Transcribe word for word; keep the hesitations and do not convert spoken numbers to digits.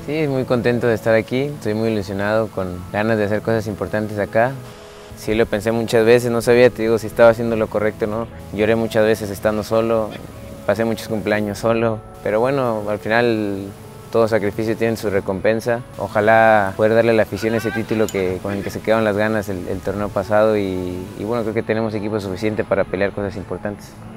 Sí, muy contento de estar aquí, estoy muy ilusionado, con ganas de hacer cosas importantes acá. Sí, lo pensé muchas veces, no sabía, te digo, si estaba haciendo lo correcto o no. Lloré muchas veces estando solo, pasé muchos cumpleaños solo, pero bueno, al final todo sacrificio tiene su recompensa. Ojalá poder darle a la afición ese título que, con el que se quedaron las ganas el, el torneo pasado y, y bueno, creo que tenemos equipo suficiente para pelear cosas importantes.